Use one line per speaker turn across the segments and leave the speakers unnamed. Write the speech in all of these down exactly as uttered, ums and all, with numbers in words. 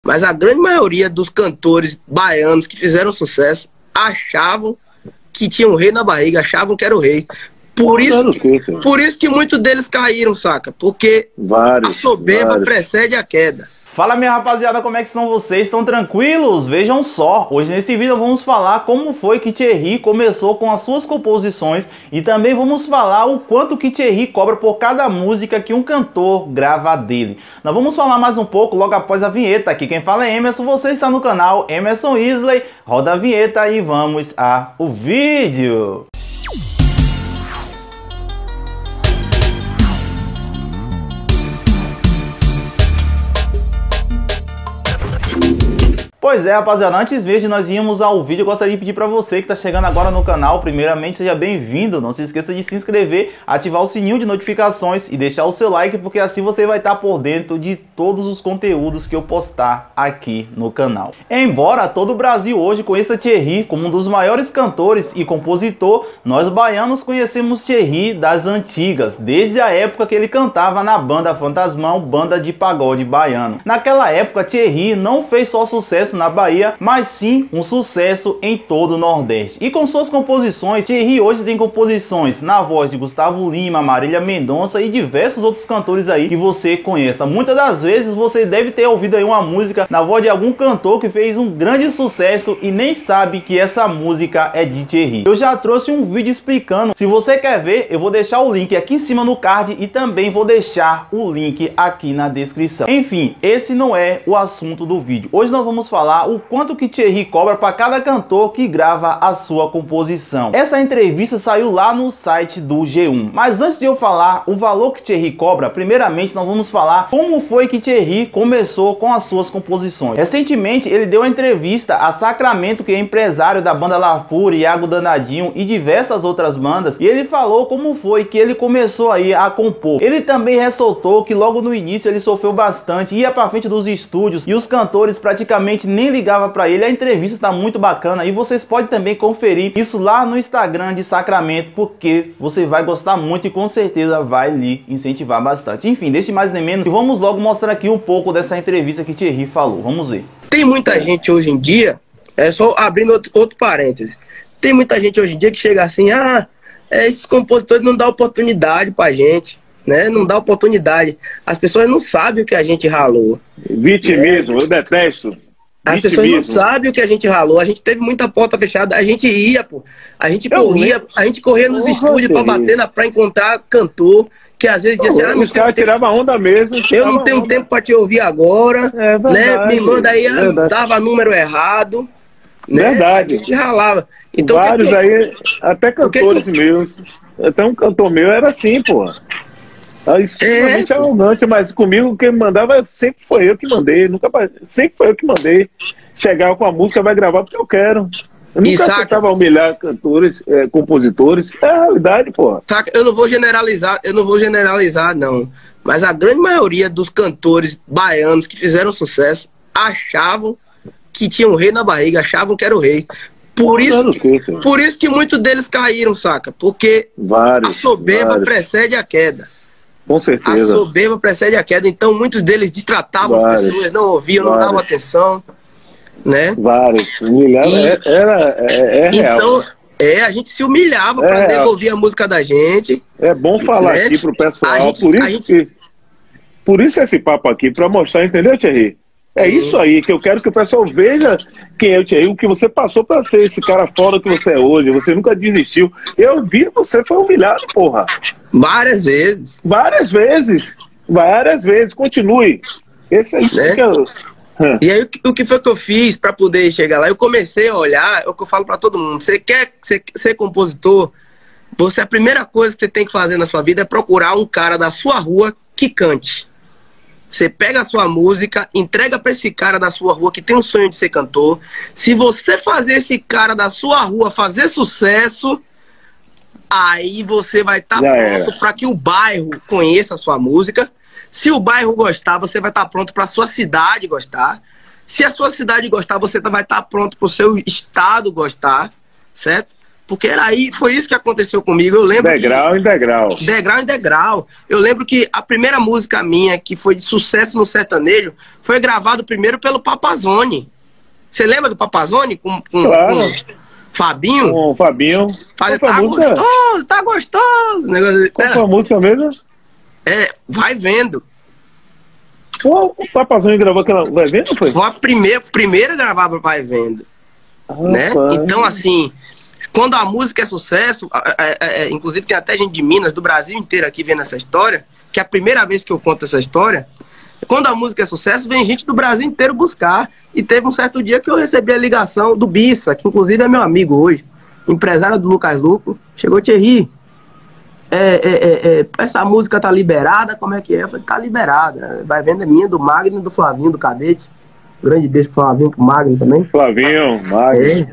mas a grande maioria dos cantores baianos que fizeram sucesso achavam que tinha um rei na barriga, achavam que era o rei. Por isso, por isso que muitos deles caíram, saca? Porque vários, a soberba vários. precede a queda.
Fala, minha rapaziada, como é que estão vocês? Estão tranquilos? Vejam só, hoje nesse vídeo vamos falar como foi que Thierry começou com as suas composições e também vamos falar o quanto que Thierry cobra por cada música que um cantor grava dele. Nós vamos falar mais um pouco logo após a vinheta. Aqui quem fala é Emerson, você está no canal Emerson Isley. Roda a vinheta e vamos ao vídeo. Pois é, rapaziada, antes mesmo de nós irmos ao vídeo, eu gostaria de pedir para você que está chegando agora no canal, primeiramente, seja bem-vindo, não se esqueça de se inscrever, ativar o sininho de notificações e deixar o seu like, porque assim você vai estar por dentro de todos os conteúdos que eu postar aqui no canal. Embora todo o Brasil hoje conheça Thierry como um dos maiores cantores e compositor, nós baianos conhecemos Thierry das antigas, desde a época que ele cantava na banda Fantasmão, banda de pagode baiano. Naquela época, Thierry não fez só sucesso na Bahia, mas sim um sucesso em todo o Nordeste. E com suas composições, Thierry hoje tem composições na voz de Gustavo Lima, Marília Mendonça e diversos outros cantores aí que você conheça. Muitas das vezes você deve ter ouvido aí uma música na voz de algum cantor que fez um grande sucesso e nem sabe que essa música é de Thierry. Eu já trouxe um vídeo explicando. Se você quer ver, eu vou deixar o link aqui em cima no card e também vou deixar o link aqui na descrição. Enfim, esse não é o assunto do vídeo. Hoje nós vamos falar o quanto que Thierry cobra para cada cantor que grava a sua composição. Essa entrevista saiu lá no site do G um. Mas antes de eu falar o valor que Thierry cobra, primeiramente nós vamos falar como foi que Thierry começou com as suas composições. Recentemente ele deu uma entrevista a Sacramento, que é empresário da banda La Fúria, Iago Danadinho e diversas outras bandas, e ele falou como foi que ele começou aí a compor. Ele também ressaltou que logo no início ele sofreu bastante, ia para frente dos estúdios e os cantores praticamente nem ligava para ele. A entrevista está muito bacana e vocês podem também conferir isso lá no Instagram de Sacramento, porque você vai gostar muito e com certeza vai lhe incentivar bastante. Enfim, deixe mais nem menos e vamos logo mostrar aqui um pouco dessa entrevista que Thierry falou. Vamos ver.
Tem muita gente hoje em dia, é só abrindo outro, outro parêntese, tem muita gente hoje em dia que chega assim, ah, é, esses compositores não dão oportunidade pra gente, né? Não dá oportunidade. As pessoas não sabem o que a gente ralou.
Vitimismo, é. Eu detesto.
As pessoas não sabem o que a gente ralou. A gente teve muita porta fechada. A gente ia, pô. A gente eu corria, a gente corria nos estúdios para bater na pra encontrar cantor, que às vezes dizia assim, ah,
os caras tiravam onda mesmo.
Eu não tenho onda. tempo para te ouvir agora. É verdade, né? Me manda aí, verdade. Dava número errado. Né?
Verdade.
A gente ralava. Então,
vários
que que...
aí, até cantores que... meus. Até um cantor meu era assim, pô. Extremamente é, arrogante, mas comigo quem mandava sempre foi eu que mandei, nunca sempre foi eu que mandei. Chegar com a música, vai gravar porque eu quero. Eu nunca tentava humilhar cantores, é, compositores. É a realidade, pô.
Saca, eu não vou generalizar, eu não vou generalizar, não. Mas a grande maioria dos cantores baianos que fizeram sucesso achavam que tinha um rei na barriga, achavam que era o rei. Por isso, que, por isso que muitos deles caíram, saca? Porque vários, a soberba vários. precede a queda.
Com certeza.
A soberba precede a queda, então muitos deles destratavam Vários. as pessoas, não ouviam, Vários. não davam atenção, né?
Vários. Humilhava, e, era, é, é real. Então,
é, a gente se humilhava é para ouvir a música da gente.
É bom falar né? aqui pro pessoal, a gente, por isso gente... que, por isso esse papo aqui, para mostrar, entendeu, Thierry? É Sim. isso aí, que eu quero que o pessoal veja quem é o Thierry, o que você passou para ser esse cara fora que você é hoje. Você nunca desistiu. Eu vi que você foi humilhado, porra.
Várias vezes.
Várias vezes. Várias vezes. Continue. Esse é isso né? que eu...
E aí, o que foi que eu fiz para poder chegar lá? Eu comecei a olhar, é o que eu falo para todo mundo. Você quer ser, ser compositor? Você, a primeira coisa que você tem que fazer na sua vida é procurar um cara da sua rua que cante. Você pega a sua música, entrega para esse cara da sua rua que tem um sonho de ser cantor. Se você fazer esse cara da sua rua fazer sucesso, aí você vai estar tá pronto para que o bairro conheça a sua música. Se o bairro gostar, você vai estar tá pronto para a sua cidade gostar. Se a sua cidade gostar, você vai estar tá pronto para o seu estado gostar, certo? Porque era aí, foi isso que aconteceu comigo. Eu lembro
Degrau
que,
em degrau.
Degrau em degrau. Eu lembro que a primeira música minha, que foi de sucesso no sertanejo, foi gravado primeiro pelo Papazone. Você lembra do Papazone? Com, com,
Claro.
com Fabinho?
Com o Fabinho.
Faz,
Qual foi a
tá
música?
gostoso, tá gostoso. Negócio,
Qual foi a música mesmo?
é, vai vendo.
Pô, o Papazone gravou aquela. Vai vendo, foi?
Foi a primeira, primeira gravada Vai Vendo.
Ah,
Né?
pai.
Então, assim, quando a música é sucesso, é, é, é, inclusive tem até gente de Minas, do Brasil inteiro aqui vendo essa história, que é a primeira vez que eu conto essa história. Quando a música é sucesso, vem gente do Brasil inteiro buscar. E teve um certo dia que eu recebi a ligação do Bissa, que inclusive é meu amigo hoje, empresário do Lucas Luco. Chegou, Thierry, é, é, é, é, essa música tá liberada, como é que é? Eu falei, tá liberada. Vai Vendo é minha, do Magno e do Flavinho, do Cadete. Grande beijo pro Flavinho, pro Magno também.
Flavinho, Magno.
É.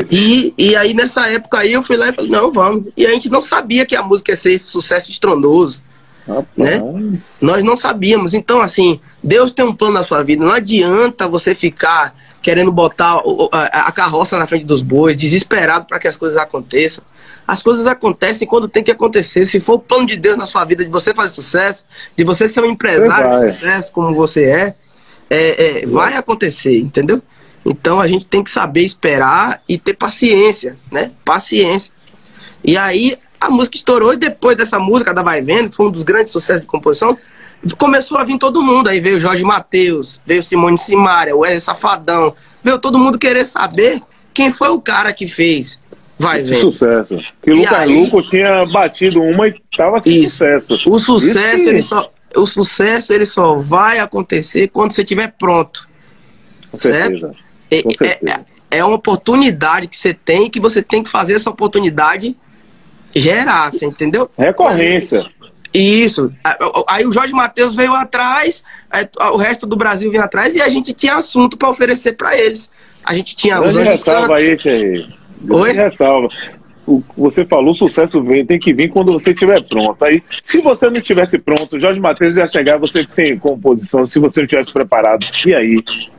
E, e aí nessa época aí eu fui lá e falei, não, vamos. E a gente não sabia que a música ia ser esse sucesso estrondoso,
Rapaz.
né? Nós não sabíamos. Então, assim, Deus tem um plano na sua vida. Não adianta você ficar querendo botar a, a carroça na frente dos bois, desesperado para que as coisas aconteçam. As coisas acontecem quando tem que acontecer. Se for o plano de Deus na sua vida, de você fazer sucesso, de você ser um empresário de sucesso como você é, é, é vai acontecer, entendeu? Então a gente tem que saber esperar e ter paciência, né? Paciência. E aí a música estourou e depois dessa música da Vai Vendo, que foi um dos grandes sucessos de composição, começou a vir todo mundo. Aí veio Jorge Mateus, veio Simone Simaria, o Wesley Safadão, veio todo mundo querer saber quem foi o cara que fez Vai Vendo.
Sucesso. Que o Lucas
aí,
Luco tinha batido uma e tava sem
isso.
sucesso.
O sucesso,
que...
ele só, o sucesso ele só vai acontecer quando você estiver pronto.
Com
certo?
certeza.
É,
Com certeza.
é, é uma oportunidade que você tem, que você tem que fazer essa oportunidade gerar, você entendeu?
Recorrência.
Isso. Aí o Jorge Mateus veio atrás, o resto do Brasil veio atrás e a gente tinha assunto para oferecer para eles. A gente tinha os
Grande ressalva aí, Thierry.
Oi?
Ressalva. O, você falou, o sucesso vem, tem que vir quando você estiver pronto. Aí, se você não estivesse pronto, o Jorge Mateus ia chegar, você sem composição, se você não estivesse preparado. E aí?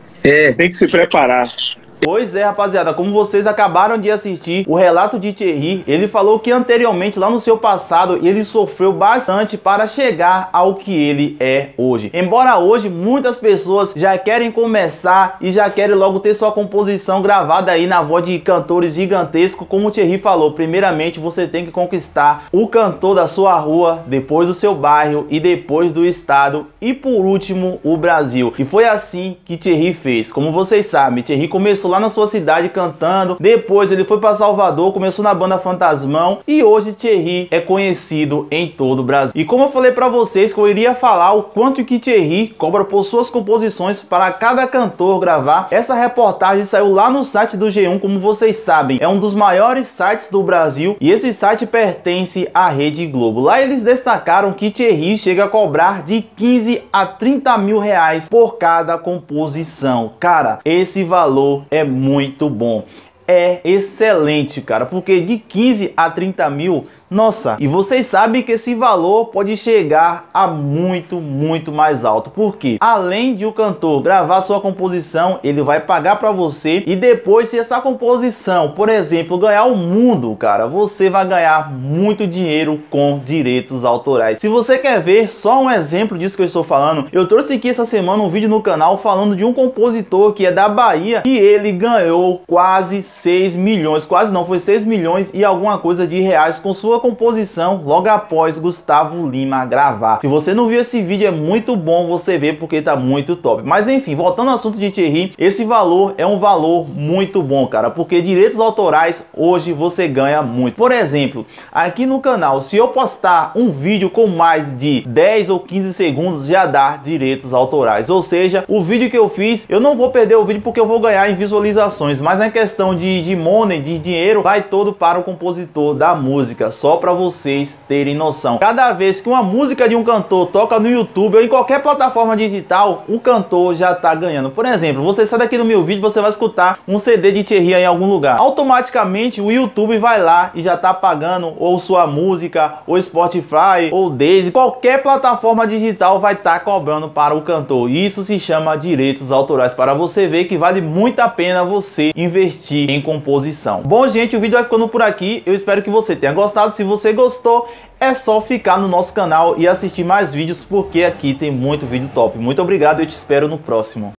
É.
Tem que se preparar.
Pois é, rapaziada, como vocês acabaram de assistir o relato de Thierry, ele falou que anteriormente, lá no seu passado, ele sofreu bastante para chegar ao que ele é hoje. Embora hoje muitas pessoas já querem começar e já querem logo ter sua composição gravada aí na voz de cantores gigantescos, como o Thierry falou, primeiramente você tem que conquistar o cantor da sua rua, depois do seu bairro e depois do estado e por último o Brasil. E foi assim que Thierry fez. Como vocês sabem, Thierry começou lá na sua cidade cantando, depois ele foi para Salvador, começou na banda Fantasmão e hoje Thierry é conhecido em todo o Brasil. E como eu falei para vocês que eu iria falar o quanto que Thierry cobra por suas composições para cada cantor gravar, essa reportagem saiu lá no site do G um, como vocês sabem, é um dos maiores sites do Brasil e esse site pertence à Rede Globo. Lá eles destacaram que Thierry chega a cobrar de quinze a trinta mil reais por cada composição. Cara, esse valor é É muito bom, é excelente, cara, porque de quinze a trinta mil, nossa, e vocês sabem que esse valor pode chegar a muito, muito mais alto, porque além de o cantor gravar sua composição, ele vai pagar para você e depois, se essa composição, por exemplo, ganhar o mundo, cara, você vai ganhar muito dinheiro com direitos autorais. Se você quer ver só um exemplo disso que eu estou falando, eu trouxe aqui essa semana um vídeo no canal falando de um compositor que é da Bahia e ele ganhou quase seis milhões, quase não, foi seis milhões e alguma coisa de reais com sua composição logo após Gustavo Lima gravar. Se você não viu esse vídeo, é muito bom você ver porque tá muito top. Mas enfim, voltando ao assunto de Thierry, esse valor é um valor muito bom, cara, porque direitos autorais hoje você ganha muito. Por exemplo, aqui no canal, se eu postar um vídeo com mais de dez ou quinze segundos, já dá direitos autorais. Ou seja, o vídeo que eu fiz, eu não vou perder o vídeo porque eu vou ganhar em visualizações, mas na questão de, de money, de dinheiro, vai todo para o compositor da música. Só para vocês terem noção. Cada vez que uma música de um cantor toca no YouTube ou em qualquer plataforma digital, o cantor já tá ganhando. Por exemplo, você sai daqui no meu vídeo, você vai escutar um C D de Thierry em algum lugar. Automaticamente o YouTube vai lá e já tá pagando ou sua música, ou Spotify, ou Deezer, qualquer plataforma digital vai estar tá cobrando para o cantor. Isso se chama direitos autorais, para você ver que vale muito a pena você investir em em composição. Bom, gente, o vídeo vai ficando por aqui. Eu espero que você tenha gostado. Se você gostou, é só ficar no nosso canal e assistir mais vídeos, porque aqui tem muito vídeo top. Muito obrigado e eu te espero no próximo.